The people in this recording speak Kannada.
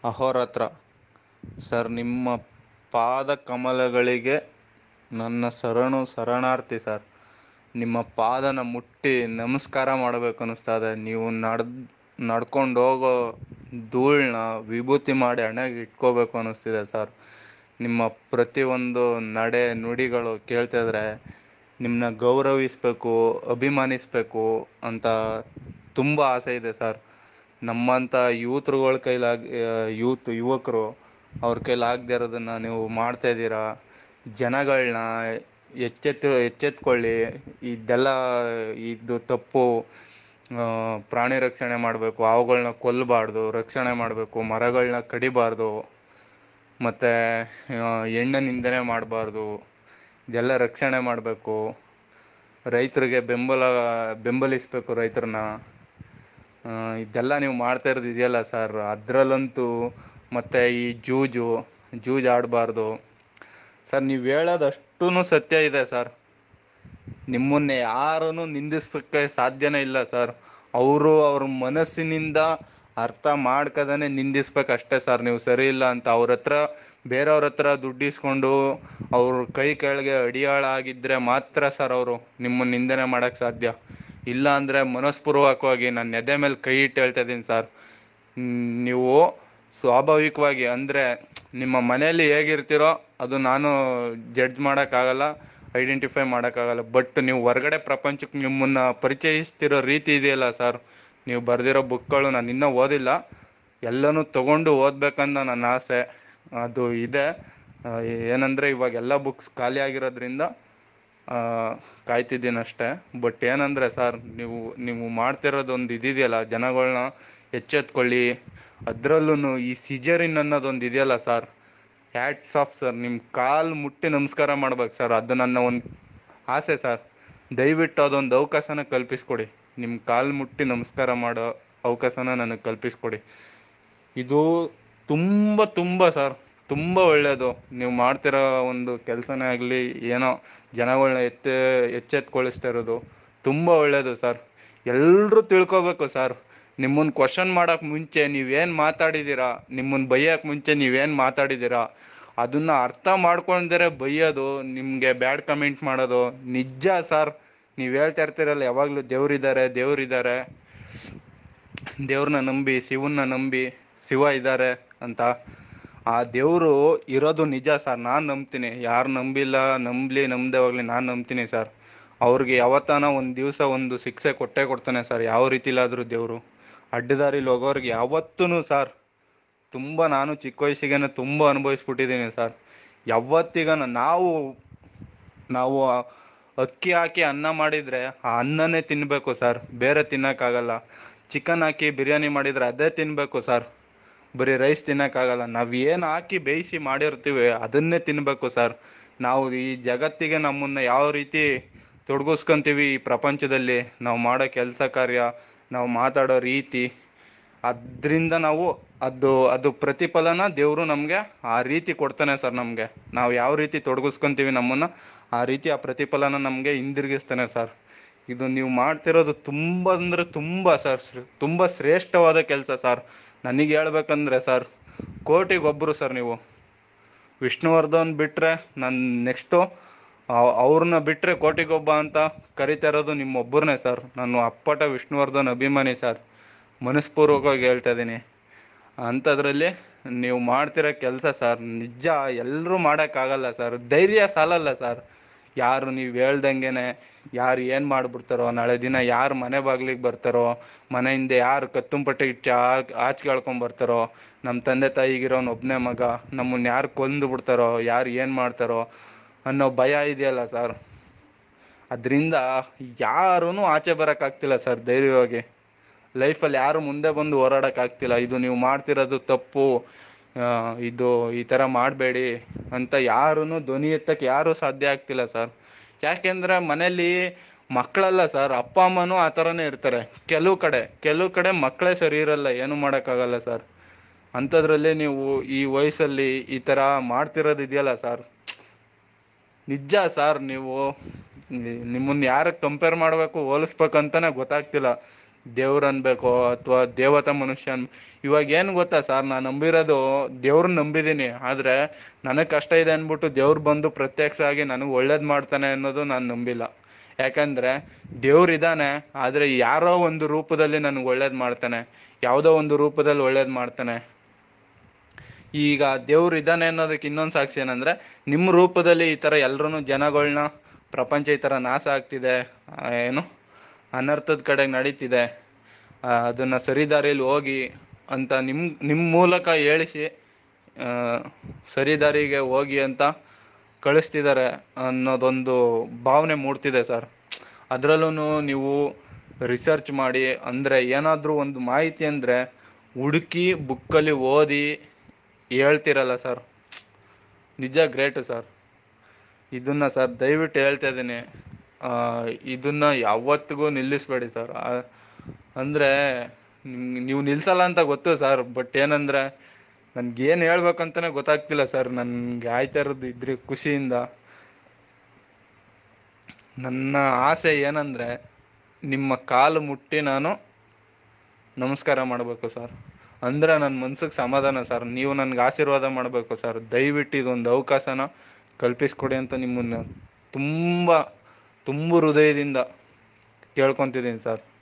ಅಹೋರಾತ್ರ. ಸರ್, ನಿಮ್ಮ ಪಾದ ಕಮಲಗಳಿಗೆ ನನ್ನ ಶರಣಾರ್ಥಿ ಸರ್. ನಿಮ್ಮ ಪಾದನ ಮುಟ್ಟಿ ನಮಸ್ಕಾರ ಮಾಡಬೇಕು ಅನ್ನಿಸ್ತಾ ಇದೆ. ನೀವು ನಡ್ಕೊಂಡು ಹೋಗೋ ಧೂಳನ್ನ ವಿಭೂತಿ ಮಾಡಿ ಹಣೆಗೆ ಇಟ್ಕೋಬೇಕು ಅನ್ನಿಸ್ತಿದೆ ಸರ್. ನಿಮ್ಮ ಪ್ರತಿಯೊಂದು ನಡೆ ನುಡಿಗಳು ಕೇಳ್ತಿದ್ರೆ ನಿಮ್ಮನ್ನ ಗೌರವಿಸಬೇಕು, ಅಭಿಮಾನಿಸಬೇಕು ಅಂತ ತುಂಬ ಆಸೆ ಇದೆ ಸರ್. ನಮ್ಮಂಥ ಯುವಕರು ಅವ್ರ ಕೈಲಾಗದೇ ಇರೋದನ್ನು ನೀವು ಮಾಡ್ತಾಯಿದ್ದೀರಾ. ಜನಗಳನ್ನ ಎಚ್ಚೆತ್ಕೊಳ್ಳಿ. ಇದು ತಪ್ಪು. ಪ್ರಾಣಿ ರಕ್ಷಣೆ ಮಾಡಬೇಕು, ಅವುಗಳನ್ನ ಕೊಲ್ಲಬಾರ್ದು, ರಕ್ಷಣೆ ಮಾಡಬೇಕು, ಮರಗಳನ್ನ ಕಡಿಬಾರ್ದು, ಮತ್ತು ಹೆಣ್ಣು ನಿಂದನೆ ಮಾಡಬಾರ್ದು, ಇದೆಲ್ಲ ರಕ್ಷಣೆ ಮಾಡಬೇಕು. ರೈತರಿಗೆ ಬೆಂಬಲಿಸಬೇಕು ರೈತರನ್ನ. ಇದೆಲ್ಲ ನೀವು ಮಾಡ್ತಾ ಇರೋದು ಇದೆಯಲ್ಲ ಸರ್, ಅದರಲ್ಲಂತೂ ಮತ್ತು ಈ ಜೂಜು ಆಡಬಾರ್ದು ಸರ್. ನೀವು ಹೇಳೋದಷ್ಟೂ ಸತ್ಯ ಇದೆ ಸರ್. ನಿಮ್ಮನ್ನೇ ಯಾರೂ ನಿಂದಿಸೋಕ್ಕೆ ಸಾಧ್ಯನೇ ಇಲ್ಲ ಸರ್. ಅವ್ರ ಮನಸ್ಸಿನಿಂದ ಅರ್ಥ ಮಾಡ್ಕದೇ ನಿಂದಿಸ್ಬೇಕಷ್ಟೇ ಸರ್. ನೀವು ಸರಿ ಇಲ್ಲ ಅಂತ ಬೇರೆಯವ್ರ ಹತ್ರ ದುಡ್ಡು ಇಸ್ಕೊಂಡು ಅವ್ರ ಕೈ ಕೆಳಗೆ ಅಡಿಯಾಳ ಆಗಿದ್ದರೆ ಮಾತ್ರ ಸರ್ ಅವರು ನಿಮ್ಮನ್ನು ನಿಂದನೆ ಮಾಡೋಕ್ಕೆ ಸಾಧ್ಯ. ಇಲ್ಲ ಅಂದರೆ ಮನಸ್ಪೂರ್ವಕವಾಗಿ ನನ್ನ ಎದೆ ಮೇಲೆ ಕೈ ಇಟ್ಟು ಹೇಳ್ತಾ ಇದ್ದೀನಿ ಸರ್. ನೀವು ಸ್ವಾಭಾವಿಕವಾಗಿ ಅಂದರೆ ನಿಮ್ಮ ಮನೆಯಲ್ಲಿ ಹೇಗಿರ್ತೀರೋ ಅದು ನಾನು ಜಡ್ಜ್ ಮಾಡೋಕ್ಕಾಗಲ್ಲ, ಐಡೆಂಟಿಫೈ ಮಾಡೋಕ್ಕಾಗಲ್ಲ. ಬಟ್ ನೀವು ಹೊರಗಡೆ ಪ್ರಪಂಚಕ್ಕೆ ನಿಮ್ಮನ್ನು ಪರಿಚಯಿಸ್ತಿರೋ ರೀತಿ ಇದೆಯಲ್ಲ ಸರ್, ನೀವು ಬರೆದಿರೋ ಬುಕ್ಗಳು ನಾನು ಇನ್ನೂ ಓದಿಲ್ಲ, ಎಲ್ಲನೂ ತೊಗೊಂಡು ಓದಬೇಕಂತ ನನ್ನ ಆಸೆ. ಅದು ಇದೆ. ಏನಂದರೆ ಇವಾಗೆಲ್ಲ ಬುಕ್ಸ್ ಖಾಲಿ ಆಗಿರೋದ್ರಿಂದ ಕಾಯ್ತಿದ್ದೀನಿ ಅಷ್ಟೇ. ಬಟ್ ಏನಂದರೆ ಸರ್, ನೀವು ಮಾಡ್ತಿರೋದೊಂದು ಇದೆಯಲ್ಲ, ಜನಗಳನ್ನ ಎಚ್ಚೆತ್ಕೊಳ್ಳಿ. ಅದರಲ್ಲೂ ಈ ಸಿಜರಿನ್ ಅನ್ನೋದೊಂದು ಇದೆಯಲ್ಲ ಸರ್, ಹ್ಯಾಟ್ಸ್ ಆಫ್ ಸರ್. ನಿಮ್ಮ ಕಾಲು ಮುಟ್ಟಿ ನಮಸ್ಕಾರ ಮಾಡ್ಬೇಕು ಸರ್. ಅದು ನನ್ನ ಒಂದು ಆಸೆ ಸರ್. ದಯವಿಟ್ಟು ಅದೊಂದು ಅವಕಾಶನ ಕಲ್ಪಿಸ್ಕೊಡಿ. ನಿಮ್ಮ ಕಾಲು ಮುಟ್ಟಿ ನಮಸ್ಕಾರ ಮಾಡೋ ಅವಕಾಶನ ನನಗೆ ಕಲ್ಪಿಸ್ಕೊಡಿ. ಇದು ತುಂಬ ತುಂಬ ಸರ್, ತುಂಬ ಒಳ್ಳೆಯದು. ನೀವು ಮಾಡ್ತಿರೋ ಒಂದು ಕೆಲಸನೇ ಆಗಲಿ, ಏನೋ ಜನಗಳನ್ನ ಎಚ್ಚೆತ್ಕೊಳಿಸ್ತಾ ಇರೋದು ತುಂಬ ಒಳ್ಳೆಯದು ಸರ್. ಎಲ್ಲರೂ ತಿಳ್ಕೊಬೇಕು ಸರ್. ನಿಮ್ಮನ್ನು ಕ್ವಶನ್ ಮಾಡೋಕ್ಕೆ ಮುಂಚೆ ನೀವೇನು ಮಾತಾಡಿದ್ದೀರಾ, ನಿಮ್ಮನ್ನು ಬೈಯೋಕ್ಕೆ ಮುಂಚೆ ನೀವೇನು ಮಾತಾಡಿದ್ದೀರಾ ಅದನ್ನು ಅರ್ಥ ಮಾಡ್ಕೊಂಡ್ರೆ ಬೈಯೋದು, ನಿಮಗೆ ಬ್ಯಾಡ್ ಕಮೆಂಟ್ ಮಾಡೋದು ನಿಜ ಸರ್. ನೀವು ಹೇಳ್ತಾ ಇರ್ತೀರಲ್ಲ ಯಾವಾಗಲೂ ದೇವ್ರಿದ್ದಾರೆ ದೇವ್ರನ್ನ ನಂಬಿ, ಶಿವನ್ನ ನಂಬಿ, ಶಿವ ಇದ್ದಾರೆ ಅಂತ. ಆ ದೇವರು ಇರೋದು ನಿಜ ಸರ್. ನಾನು ನಂಬ್ತೀನಿ. ಯಾರು ನಂಬದೇ ಹೋಗಲಿ, ನಾನು ನಂಬ್ತೀನಿ ಸರ್. ಅವ್ರಿಗೆ ಯಾವತ್ತಾನ ಒಂದು ದಿವಸ ಒಂದು ಶಿಕ್ಷೆ ಕೊಡ್ತಾನೆ ಸರ್. ಯಾವ ರೀತಿಲಾದರೂ ದೇವರು ಅಡ್ಡದಾರಿಲಿ ಹೋಗೋರಿಗೆ ಯಾವತ್ತೂ ಸರ್. ನಾನು ಚಿಕ್ಕ ವಯಸ್ಸಿಗೆ ತುಂಬ ಅನುಭವಿಸ್ಬಿಟ್ಟಿದ್ದೀನಿ ಸರ್. ಯಾವತ್ತಿಗ ನಾವು ಅಕ್ಕಿ ಹಾಕಿ ಅನ್ನ ಮಾಡಿದರೆ ಆ ಅನ್ನನೇ ತಿನ್ನಬೇಕು ಸರ್, ಬೇರೆ ತಿನ್ನೋಕ್ಕಾಗಲ್ಲ. ಚಿಕನ್ ಹಾಕಿ ಬಿರಿಯಾನಿ ಮಾಡಿದರೆ ಅದೇ ತಿನ್ನಬೇಕು ಸರ್, ಬರೀ ರೈಸ್ ತಿನ್ನೋಕ್ಕಾಗಲ್ಲ. ನಾವು ಏನು ಹಾಕಿ ಬೇಯಿಸಿ ಮಾಡಿರ್ತೀವಿ ಅದನ್ನೇ ತಿನ್ನಬೇಕು ಸರ್. ನಾವು ಈ ಜಗತ್ತಿಗೆ ನಮ್ಮನ್ನು ಯಾವ ರೀತಿ ತೊಡಗಿಸ್ಕೊಂತೀವಿ ಈ ಪ್ರಪಂಚದಲ್ಲಿ, ನಾವು ಮಾಡೋ ಕೆಲಸ ಕಾರ್ಯ, ನಾವು ಮಾತಾಡೋ ರೀತಿ, ಅದರಿಂದ ಅದು ಪ್ರತಿಫಲನ ದೇವರು ನಮಗೆ ಆ ರೀತಿ ಕೊಡ್ತಾನೆ ಸರ್. ನಾವು ಯಾವ ರೀತಿ ತೊಡಗಿಸ್ಕೊಂತೀವಿ ನಮ್ಮನ್ನು, ಆ ರೀತಿ ಆ ಪ್ರತಿಫಲನ ನಮಗೆ ಹಿಂದಿರುಗಿಸ್ತಾನೆ ಸರ್. ಇದು ನೀವು ಮಾಡ್ತಿರೋದು ತುಂಬ ಅಂದರೆ ತುಂಬ ಸರ್, ತುಂಬ ಶ್ರೇಷ್ಠವಾದ ಕೆಲಸ ಸರ್. ನನಗೆ ಹೇಳ್ಬೇಕಂದ್ರೆ ಸರ್, ಕೋಟಿಗೊಬ್ಬರು ಸರ್ ನೀವು. ವಿಷ್ಣುವರ್ಧನ್ ಬಿಟ್ಟರೆ ನಾನು ನೆಕ್ಸ್ಟು ಅವ್ರನ್ನ ಬಿಟ್ಟರೆ ಕೋಟಿಗೊಬ್ಬ ಅಂತ ಕರಿತಾ ಇರೋದು ನಿಮ್ಮೊಬ್ಬರನ್ನೇ ಸರ್. ನಾನು ಅಪ್ಪಟ ವಿಷ್ಣುವರ್ಧನ್ ಅಭಿಮಾನಿ ಸರ್, ಮನಸ್ಪೂರ್ವಕವಾಗಿ ಹೇಳ್ತಾ ಇದ್ದೀನಿ. ಅಂಥದ್ರಲ್ಲಿ ನೀವು ಮಾಡ್ತಿರೋ ಕೆಲಸ ಸರ್, ನಿಜ ಎಲ್ಲರೂ ಮಾಡೋಕ್ಕಾಗಲ್ಲ ಸರ್. ಧೈರ್ಯ ಸಾಲಲ್ಲ ಸರ್. ಯಾರು ನೀವು ಹೇಳ್ದಂಗೆ ಯಾರು ಏನು ಮಾಡಿಬಿಡ್ತಾರೋ, ನಾಳೆ ದಿನ ಯಾರು ಮನೆ ಬಾಗಿಲಿಗೆ ಬರ್ತಾರೋ, ಮನೆಯಿಂದ ಯಾರು ಕತ್ತುಂಪಟ್ಟೆ ಇಟ್ಟು ಆಚೆ ಬರ್ತಾರೋ, ನಮ್ಮ ತಂದೆ ತಾಯಿಗಿರೋನು ಒಬ್ಬನೇ ಮಗ, ನಮ್ಮನ್ನು ಯಾರು ಕೊಂದು ಬಿಡ್ತಾರೋ, ಯಾರು ಏನು ಮಾಡ್ತಾರೋ ಅನ್ನೋ ಭಯ ಇದೆಯಲ್ಲ ಸರ್. ಅದರಿಂದ ಯಾರೂ ಆಚೆ ಬರೋಕ್ಕಾಗ್ತಿಲ್ಲ ಸರ್ ಧೈರ್ಯವಾಗಿ. ಲೈಫಲ್ಲಿ ಯಾರು ಮುಂದೆ ಬಂದು ಹೋರಾಡೋಕ್ಕಾಗ್ತಿಲ್ಲ. ಇದು ನೀವು ಮಾಡ್ತಿರೋದು ತಪ್ಪು, ಈ ಥರ ಮಾಡಬೇಡಿ ಅಂತ ಯಾರೂ ಧ್ವನಿ ಎತ್ತಕ್ಕೆ ಯಾರೂ ಸಾಧ್ಯ ಆಗ್ತಿಲ್ಲ ಸರ್. ಯಾಕೆಂದರೆ ಮನೇಲಿ ಮಕ್ಕಳಲ್ಲ ಸರ್, ಅಪ್ಪ ಅಮ್ಮನೂ ಆ ಥರನೇ ಇರ್ತಾರೆ. ಕೆಲವು ಕಡೆ ಮಕ್ಕಳೇ ಸರಿ ಇರಲ್ಲ, ಏನೂ ಮಾಡೋಕ್ಕಾಗಲ್ಲ ಸರ್. ಅಂಥದ್ರಲ್ಲಿ ನೀವು ಈ ವಯಸ್ಸಲ್ಲಿ ಈ ಥರ ಮಾಡ್ತಿರೋದು ಇದೆಯಲ್ಲ ಸರ್, ನಿಜ ಸರ್. ನಿಮ್ಮನ್ನು ಯಾರಿಗೆ ಕಂಪೇರ್ ಮಾಡಬೇಕು, ಹೋಲಿಸ್ಬೇಕಂತಲೇ ಗೊತ್ತಾಗ್ತಿಲ್ಲ. ದೇವ್ರು ಅನ್ಬೇಕೋ ಅಥವಾ ದೇವತಾ ಮನುಷ್ಯ ಇವಾಗ ಏನು ಗೊತ್ತಾ ಸರ್, ನಾನು ನಂಬಿರೋದು ದೇವ್ರನ್ನ ನಂಬಿದ್ದೀನಿ. ಆದರೆ ನನಗೆ ಕಷ್ಟ ಇದೆ ಅಂದ್ಬಿಟ್ಟು ದೇವ್ರು ಬಂದು ಪ್ರತ್ಯಕ್ಷ ಆಗಿ ನನಗೆ ಒಳ್ಳೇದು ಮಾಡ್ತಾನೆ ಅನ್ನೋದು ನಾನು ನಂಬಿಲ್ಲ. ಯಾಕಂದರೆ ದೇವ್ರಿದ್ದಾನೆ, ಆದರೆ ಯಾರೋ ಒಂದು ರೂಪದಲ್ಲಿ ನನಗೆ ಒಳ್ಳೇದು ಮಾಡ್ತಾನೆ, ಯಾವುದೋ ಒಂದು ರೂಪದಲ್ಲಿ ಒಳ್ಳೇದು ಮಾಡ್ತಾನೆ. ಈಗ ದೇವ್ರು ಇದ್ದಾನೆ ಅನ್ನೋದಕ್ಕೆ ಇನ್ನೊಂದು ಸಾಕ್ಷಿ ಏನಂದ್ರೆ, ನಿಮ್ಮ ರೂಪದಲ್ಲಿ ಈ ಥರ ಎಲ್ರೂ ಜನಗಳನ್ನ, ಪ್ರಪಂಚ ಈ ಥರ ನಾಶ ಆಗ್ತಿದೆ, ಏನು ಅನರ್ಥದ ಕಡೆಗೆ ನಡೀತಿದೆ, ಅದನ್ನ ಸರಿದಾರಿಯಲ್ಲಿ ಹೋಗಿ ಅಂತ ನಿಮ್ಮ ಮೂಲಕ ಹೇಳಿಸಿ ಆ, ಸರಿದಾರಿಗೆ ಹೋಗಿ ಅಂತ ಕಳಿಸ್ತಿದ್ದಾರೆ ಅನ್ನೋದೊಂದು ಭಾವನೆ ಮೂಡ್ತಿದೆ ಸರ್. ಅದರಲ್ಲೂ ನೀವು ರಿಸರ್ಚ್ ಮಾಡಿ ಅಂದರೆ ಏನಾದರೂ ಒಂದು ಮಾಹಿತಿ ಅಂದರೆ ಹುಡುಕಿ ಬುಕ್ಕಲ್ಲಿ ಓದಿ ಹೇಳ್ತಿರಲ್ಲ ಸರ್, ನಿಜ ಗ್ರೇಟ್ ಸರ್. ಇದನ್ನ ಸರ್ ದಯವಿಟ್ಟು ಹೇಳ್ತಾ ಇದ್ದೀನಿ, ಇದನ್ನ ಯಾವತ್ತಿಗೂ ನಿಲ್ಲಿಸ್ಬೇಡಿ ಸರ್. ಅಂದರೆ ನೀವು ನಿಲ್ಸಲ್ಲ ಅಂತ ಗೊತ್ತು ಸರ್, ಬಟ್ ಏನಂದರೆ ನನ್ಗೇನು ಹೇಳ್ಬೇಕಂತಲೇ ಗೊತ್ತಾಗ್ತಿಲ್ಲ ಸರ್. ನನಗೆ ಆಯ್ತಾ ಇರೋದು ಇದ್ರಿ ಖುಷಿಯಿಂದ. ನನ್ನ ಆಸೆ ಏನಂದರೆ ನಿಮ್ಮ ಕಾಲು ಮುಟ್ಟಿ ನಾನು ನಮಸ್ಕಾರ ಮಾಡಬೇಕು ಸರ್. ಅಂದರೆ ನನ್ನ ಮನ್ಸಿಗೆ ಸಮಾಧಾನ ಸರ್. ನೀವು ನನಗೆ ಆಶೀರ್ವಾದ ಮಾಡಬೇಕು ಸರ್. ದಯವಿಟ್ಟು ಇದೊಂದು ಅವಕಾಶನ ಕಲ್ಪಿಸ್ಕೊಡಿ ಅಂತ ನಿಮ್ಮನ್ನು ತುಂಬ ತುಂಬ ಹೃದಯದಿಂದ ಕೇಳ್ಕೊತಿದ್ದೀನಿ ಸರ್.